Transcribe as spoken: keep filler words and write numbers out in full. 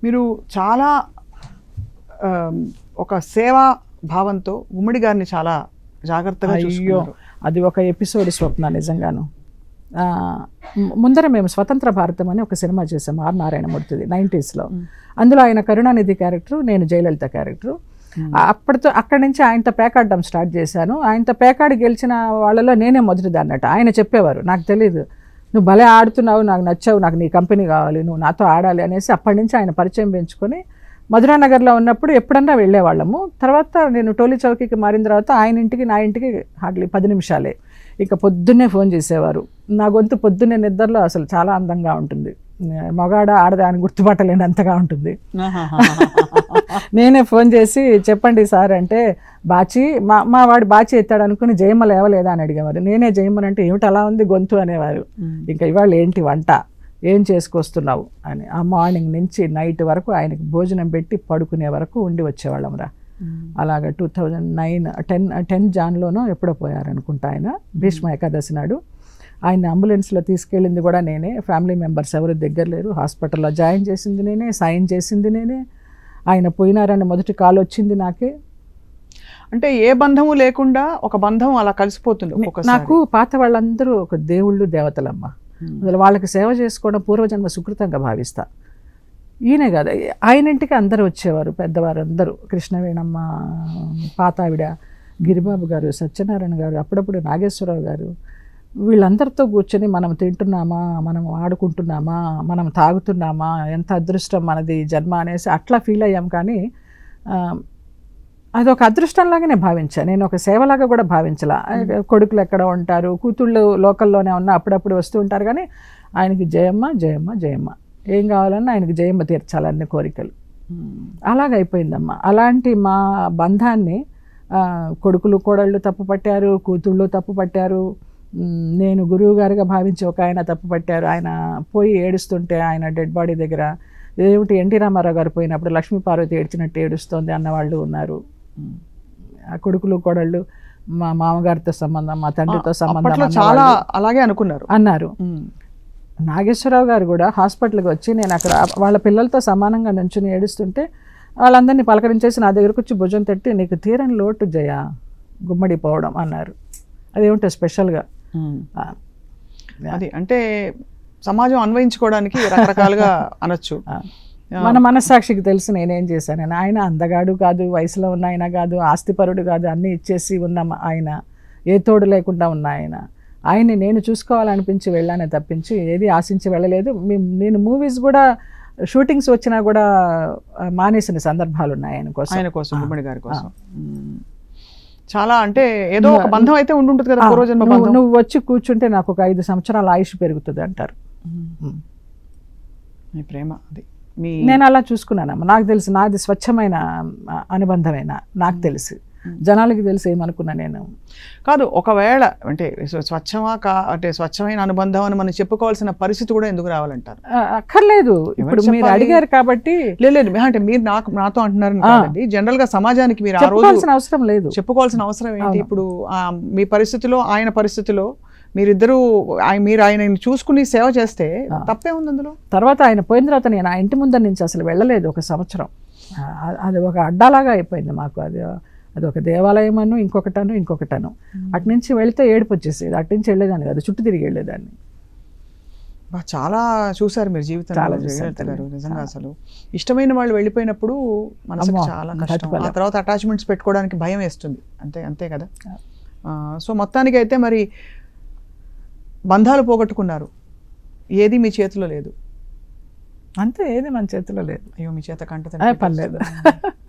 మీరు చాలా ఒక సేవా భావంతో గుమ్మడి గారిని చాలా జాగ్రత్తగా చూసుకున్నారు. అది ఒక ఎపిసోడ్ స్వప్న నిజంగాను. ముందర మేము స్వతంత్ర భారతం అని ఒక సినిమా చేసాము ఆర్ నారాయణమూర్తిది నైంటీస్లో. అందులో ఆయన కరుణానిధి క్యారెక్టరు, నేను జయలలిత క్యారెక్టరు. అప్పటితో అక్కడి నుంచి ఆయనతో పేకాడడం స్టార్ట్ చేశాను. ఆయనతో పేకాడి గెలిచిన వాళ్ళలో నేనే మొదటిది అన్నట్టు. ఆయన చెప్పేవారు, నాకు తెలీదు, నువ్వు భలే ఆడుతున్నావు, నాకు నచ్చావు, నాకు నీ కంపెనీ కావాలి, నువ్వు నాతో ఆడాలి అనేసి అప్పటి నుంచి ఆయన పరిచయం పెంచుకొని మధురానగర్లో ఉన్నప్పుడు ఎప్పుడన్నా వెళ్ళేవాళ్ళము. తర్వాత నేను టోలీ చౌకీకి మారిన తర్వాత ఆయన ఇంటికి నా ఇంటికి హార్డ్లీ పది నిమిషాలే. ఇక పొద్దున్నే ఫోన్ చేసేవారు. నా గొంతు పొద్దున్నే నిద్రలో అసలు చాలా అందంగా ఉంటుంది, మగాడ ఆడదా అని గుర్తుపట్టలేనంతగా ఉంటుంది. నేనే ఫోన్ చేసి చెప్పండి సార్ అంటే, బాచి మా మా వాడు బాచి ఎత్తాడు అనుకుని జయమ్మ లేవలేదా అని అడిగేవారు. నేనే జయమ్మని అంటే ఏమిటి అలా ఉంది గొంతు అనేవారు. ఇంకా ఇవాళ ఏంటి వంట, ఏం చేసుకొస్తున్నావు అని ఆ మార్నింగ్ నుంచి నైట్ వరకు ఆయనకి భోజనం పెట్టి పడుకునే వరకు ఉండి వచ్చేవాళ్ళం రా. అలాగా two thousand nine ten ten జాన్లోనో ఎప్పుడో పోయారనుకుంటా ఆయన, భీష్మ ఏకాదశి నాడు. ఆయన అంబులెన్స్లో తీసుకెళ్ళింది కూడా నేనే, ఫ్యామిలీ మెంబర్స్ ఎవరు దగ్గర లేరు. హాస్పిటల్లో జాయిన్ చేసింది నేనే, సైన్ చేసింది నేనే. ఆయన పోయినారని మొదటి కాల్ వచ్చింది నాకే. అంటే ఏ బంధము లేకుండా ఒక బంధం అలా కలిసిపోతుంది. నాకు పాత వాళ్ళందరూ ఒక దేవుళ్ళు దేవతలమ్మ. అసలు వాళ్ళకి సేవ చేసుకోవడం పూర్వజన్మ సుకృతంగా భావిస్తా. ఈయనే కాదు, ఆయన ఇంటికి అందరూ వచ్చేవారు, పెద్దవారు అందరూ. కృష్ణవేణమ్మ, పాతావిడ, గిరిబాబు గారు, సత్యనారాయణ గారు, అప్పుడప్పుడు నాగేశ్వరరావు గారు, వీళ్ళందరితో కూర్చొని మనం తింటున్నామా, మనం ఆడుకుంటున్నామా, మనం తాగుతున్నామా, ఎంత అదృష్టం మనది జన్మ అనేసి అట్లా ఫీల్ అయ్యాం. కానీ అదొక అదృష్టంలాగానే భావించాను నేను, ఒక సేవలాగా కూడా భావించలా. కొడుకులు ఎక్కడ ఉంటారు, కూతుళ్ళు లోకల్లోనే ఉన్న అప్పుడప్పుడు వస్తూ ఉంటారు. కానీ ఆయనకి జయమ్మ జయమ్మ జయమ్మ, ఏం కావాలన్నా ఆయనకి జయమ్మ తీర్చాలన్ని కోరికలు. అలాగైపోయిందమ్మా. అలాంటి మా బంధాన్ని కొడుకులు కోడళ్ళు తప్పు పట్టారు, కూతుళ్ళు తప్పు పట్టారు, నేను గురువు గారిగా భావించి ఒక ఆయన తప్పు పట్టారు. ఆయన పోయి ఏడుస్తుంటే ఆయన డెడ్ బాడీ దగ్గర ఏమిటి ఎన్టీ రామారావు గారు పోయినప్పుడు లక్ష్మీ పార్వతి ఏడ్చినట్టు ఏడుస్తోంది అన్నవాళ్ళు ఉన్నారు. ఆ కొడుకులు కోడళ్ళు మా మామగారితో సంబంధం, మా తండ్రితో సంబంధం చాలా అలాగే అనుకున్నారు అన్నారు. నాగేశ్వరరావు గారు కూడా హాస్పిటల్కి వచ్చి నేను అక్కడ వాళ్ళ పిల్లలతో సమానంగా నుంచుని ఏడుస్తుంటే వాళ్ళందరినీ పలకరించేసి నా దగ్గరకు వచ్చి భుజం తట్టి, నీకు తీరని లోటు జయ గుమ్మడి పోవడం అన్నారు. అదేమిటో స్పెషల్గా. అది అంటే సమాజం అన్వయించుకోవడానికి రకరకాలుగా అనొచ్చు. మన మనస్సాక్షికి తెలిసి నేనేం చేశాను. ఆయన అందగాడు కాదు, వయసులో ఉన్న ఆయన కాదు, ఆస్తిపరుడు కాదు, అన్నీ ఇచ్చేసి ఉన్న ఆయన, ఏ తోడు లేకుండా ఉన్న ఆయన. ఆయన్ని నేను చూసుకోవాలనిపించి వెళ్ళానే తప్పించి ఏది ఆశించి వెళ్ళలేదు. నేను మూవీస్ కూడా షూటింగ్స్ వచ్చినా కూడా మానేసిన సందర్భాలు ఉన్నాయి ఆయన కోసం, ఆయన కోసం, గుమ్మడి గారి కోసం. చాలా అంటే ఏదో ఒక బంధం అయితే ఉండుంటుంది కదా పూర్వజన్మ బంధం. నువ్వు వచ్చి కూర్చుంటే నాకు ఒక ఐదు సంవత్సరాల ఆయుష్ పెరుగుతుంది అంటారు. మీ ప్రేమ అది నేను అలా చూసుకున్నానమ్మా. నాకు తెలిసి నాది స్వచ్ఛమైన అనుబంధమేనా నాకు తెలిసి, జనాలకి తెలిసి ఏమనుకున్నా నేను కాదు. ఒకవేళ అంటే స్వచ్ఛమా కా అంటే స్వచ్ఛమైన అనుబంధం అని మనం చెప్పుకోవాల్సిన పరిస్థితి కూడా ఎందుకు రావాలంటారు? అక్కర్లేదు. ఇప్పుడు మీరు అడిగారు కాబట్టి. లేదు అంటే మీరు నాకు నాతో అంటున్నారు కాదండి, జనరల్ గా సమాజానికి మీరు ఆ రోజు అవసరం లేదు, చెప్పుకోవాల్సిన అవసరం ఏంటి? ఇప్పుడు మీ పరిస్థితిలో ఆయన పరిస్థితిలో మీరిద్దరూ మీరు ఆయన చూసుకుని సేవ చేస్తే తప్పే ఉంది అందులో. తర్వాత ఆయన పోయిన తర్వాత నేను ఆ ఇంటి ముందర నుంచి అసలు వెళ్ళలేదు ఒక సంవత్సరం. అది ఒక అడ్డాలాగా అయిపోయింది మాకు. అది అది ఒక దేవాలయం అను, ఇంకొకటను ఇంకొకటను. అటు నుంచి వెళితే ఏడుపు వచ్చేసేది, అటు నుంచి వెళ్ళేదాన్ని కాదు, చుట్టూ తిరిగి వెళ్ళేదాన్ని. చాలా చూసారు మీరు జీవితంలో జయలలిత గారు. నిజంగా అసలు ఇష్టమైన వాళ్ళు వెళ్ళిపోయినప్పుడు మనసుకు చాలా కష్టం. ఆ తర్వాత అటాచ్మెంట్స్ పెట్టుకోవడానికి భయం వేస్తుంది. అంతే అంతే కదా. సో మొత్తానికి అయితే మరి బంధాలు పోగొట్టుకున్నారు, ఏది మీ చేతిలో లేదు. అంతే, ఏది మన చేతిలో లేదు. అయ్యో మీ చేత కంట పర్లేదు.